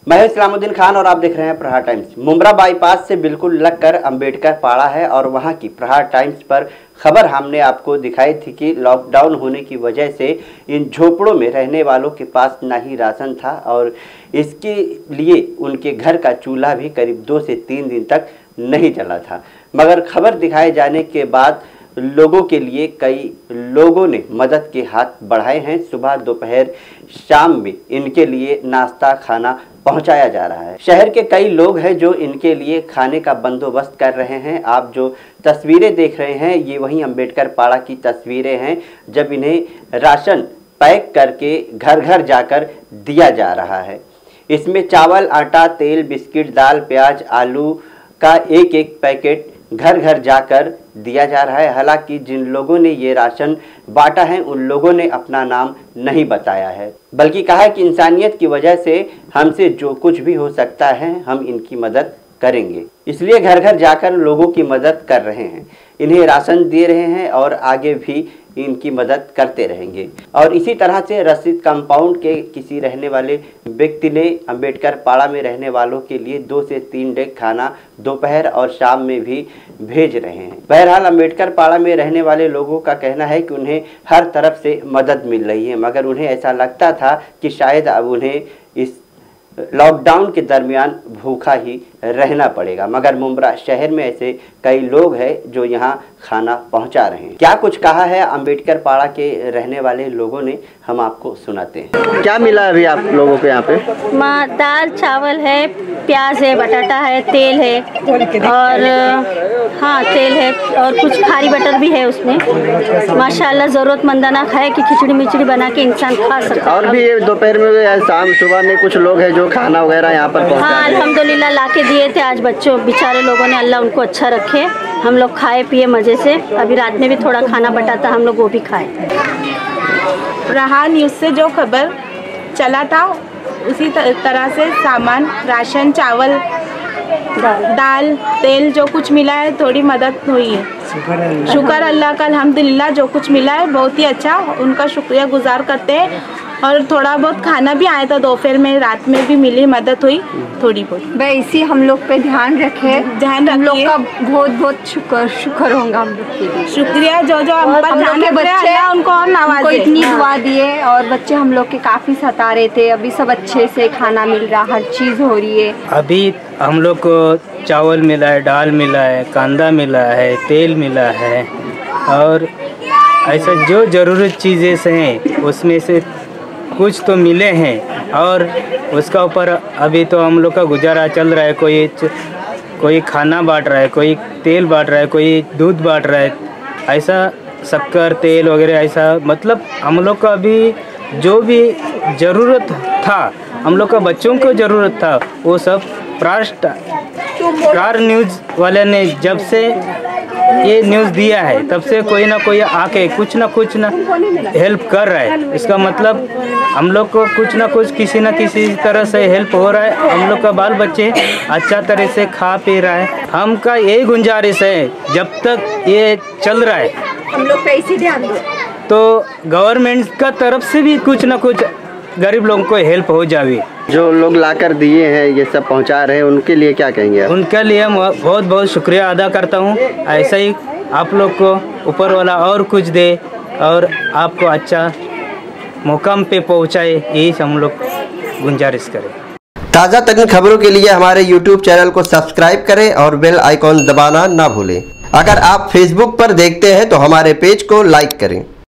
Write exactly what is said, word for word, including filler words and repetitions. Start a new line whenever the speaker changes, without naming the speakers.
मैं इस्लामुद्दीन खान और आप देख रहे हैं प्रहार टाइम्स। मुंब्रा बाईपास से बिल्कुल लगकर अंबेडकर पाड़ा है और वहां की प्रहार टाइम्स पर खबर हमने आपको दिखाई थी कि लॉकडाउन होने की वजह से इन झोपड़ों में रहने वालों के पास ना ही राशन था और इसके लिए उनके घर का चूल्हा भी करीब दो से तीन दिन तक नहीं जला था। मगर खबर दिखाए जाने के बाद लोगों के लिए कई लोगों ने मदद के हाथ बढ़ाए हैं। सुबह दोपहर शाम में इनके लिए नाश्ता खाना पहुंचाया जा रहा है। शहर के कई लोग हैं जो इनके लिए खाने का बंदोबस्त कर रहे हैं। आप जो तस्वीरें देख रहे हैं ये वही अंबेडकर पाड़ा की तस्वीरें हैं जब इन्हें राशन पैक करके घर घर जाकर दिया जा रहा है। इसमें चावल, आटा, तेल, बिस्किट, दाल, प्याज, आलू का एक एक पैकेट घर घर जाकर दिया जा रहा है। हालांकि जिन लोगों ने ये राशन बांटा है उन लोगों ने अपना नाम नहीं बताया है, बल्कि कहा है कि इंसानियत की वजह से हमसे जो कुछ भी हो सकता है हम इनकी मदद करेंगे, इसलिए घर घर जाकर लोगों की मदद कर रहे हैं, इन्हें राशन दे रहे हैं और आगे भी इनकी मदद करते रहेंगे। और इसी तरह से रशीद कंपाउंड के किसी रहने वाले व्यक्ति ने अंबेडकर पाड़ा में रहने वालों के लिए दो से तीन डेग खाना दोपहर और शाम में भी भेज रहे हैं। बहरहाल अंबेडकर पाड़ा में रहने वाले लोगों का कहना है कि उन्हें हर तरफ से मदद मिल रही है, मगर उन्हें ऐसा लगता था कि शायद अब उन्हें इस लॉकडाउन के दरमियान भूखा ही रहना पड़ेगा। मगर मुंब्रा शहर में ऐसे कई लोग हैं जो यहाँ खाना पहुँचा रहे हैं। क्या कुछ कहा है अंबेडकर पाड़ा के रहने वाले लोगों ने, हम आपको सुनाते हैं। क्या मिला अभी आप लोगों को यहाँ पे?
माँ दाल चावल है, प्याज है, बटाटा है, तेल है और हाँ तेल है और कुछ खारी बटर भी है उसमें। माशाल्लाह ज़रूरतमंदाना खाए कि खिचड़ी मिचड़ी बना के इंसान खा सकता है।
और भी दोपहर में, शाम, सुबह में कुछ लोग हैं जो खाना वगैरह यहाँ पर पहुँचा रहे हैं।
हाँ अल्हम्दुलिल्लाह ला के दिए थे आज बच्चों बेचारे लोगों ने, अल्लाह उनको अच्छा रखे। हम लोग खाए पिए मज़े से। अभी रात में भी थोड़ा खाना बटा था, हम लोग वो भी खाए।
प्रहार न्यूज़ से जो खबर चला था उसी तरह से सामान, राशन, चावल, दाल, तेल जो कुछ मिला है थोड़ी मदद हुई है। शुक्र अल्लाह का, अल्हम्दुलिल्लाह जो कुछ मिला है बहुत ही अच्छा, उनका शुक्रिया गुजार करते हैं। और थोड़ा बहुत खाना भी आया था दोपहर में, रात में भी मिली, मदद हुई थोड़ी बहुत।
भाई इसी हम लोग पे ध्यान रखे,
ध्यान
हम लोग का बहुत बहुत शुक्र शुक्र होगा हम लोग के लिए।
शुक्रिया जो जो हम पर ध्यान रख रहे हैं, उनको और नवाजे।
उनको इतनी दुआ दिए और बच्चे हम लोग के काफ़ी सता रहे थे, अभी सब अच्छे से खाना मिल रहा, हर चीज़ हो रही है।
अभी हम लोग को चावल मिला है, दाल मिला है, कांदा मिला है, तेल मिला है और ऐसा जो ज़रूरत चीज़ें से हैं उसमें से कुछ तो मिले हैं। और उसका ऊपर अभी तो हम लोग का गुजारा चल रहा है। कोई कोई खाना बांट रहा है, कोई तेल बांट रहा है, कोई दूध बांट रहा है, ऐसा शक्कर तेल वगैरह ऐसा। मतलब हम लोग का अभी जो भी ज़रूरत था, हम लोग का बच्चों को ज़रूरत था, वो सब प्रहार न्यूज़ वाले ने जब से ये न्यूज़ दिया है तब से कोई ना कोई आके कुछ ना कुछ ना हेल्प कर रहा है। इसका मतलब हम लोग को कुछ ना कुछ किसी ना किसी तरह से हेल्प हो रहा है। हम लोग का बाल बच्चे अच्छा तरह से खा पी रहा है। हमका यही गुंजारिश है जब तक ये चल रहा है
हम लोग पे इसी ध्यान दो
तो गवर्नमेंट का तरफ से भी कुछ ना कुछ गरीब लोगों को हेल्प हो जाए।
जो लोग लाकर दिए हैं, ये सब पहुंचा रहे हैं, उनके लिए क्या कहेंगे?
उनके लिए बहुत बहुत शुक्रिया अदा करता हूं। ऐसा ही आप लोग को ऊपर वाला और कुछ दे और आपको अच्छा मुकाम पे पहुंचाए, यही हम लोग गुजारिश करें।
ताज़ा तरीन खबरों के लिए हमारे यूट्यूब चैनल को सब्सक्राइब करें और बेल आइकॉन दबाना ना भूलें। अगर आप फेसबुक पर देखते हैं तो हमारे पेज को लाइक करें।